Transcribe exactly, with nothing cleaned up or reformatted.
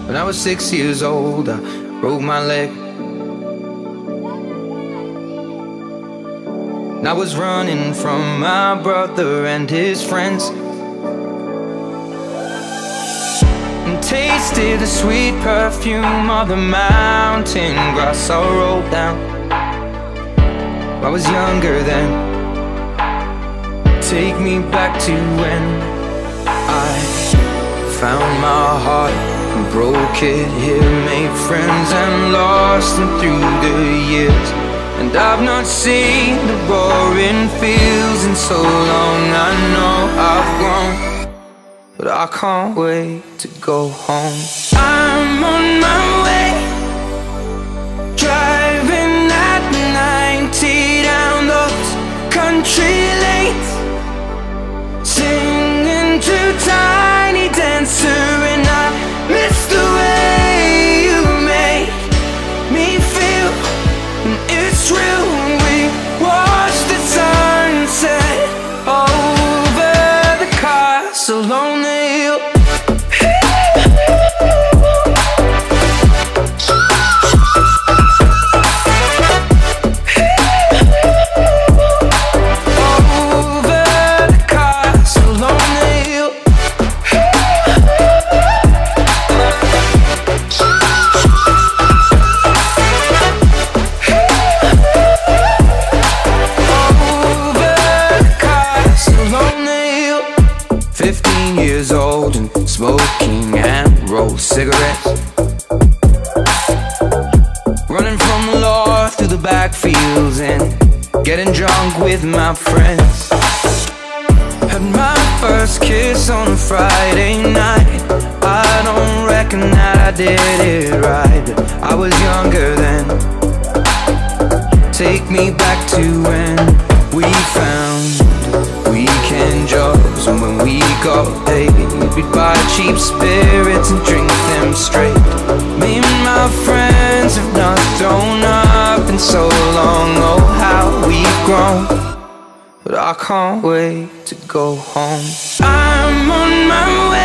When I was six years old, I broke my leg. And I was running from my brother and his friends, and tasted the sweet perfume of the mountain grass I rolled down. I was younger then. Take me back to when I found my heart and broke it here, made friends and lost them through the years. And I've not seen the roaring fields in so long. I know I've grown, but I can't wait to go home. I'm on my way, driving at ninety down those country lanes, singing to Tiny Dancer, and I miss the way you make me feel. And it's real, we watch the sunset over the castle on the hill. Fifteen years old and smoking and roll cigarettes, running from the law through the backfields and getting drunk with my friends. Had my first kiss on a Friday night. I don't reckon that I did it right, but I was younger then. Take me back to when we found weekend jobs, and when we got paid, we'd buy cheap spirits and drink them straight. Me and my friends have not thrown up in so long. Oh, how we've grown, but I can't wait to go home. I'm on my way,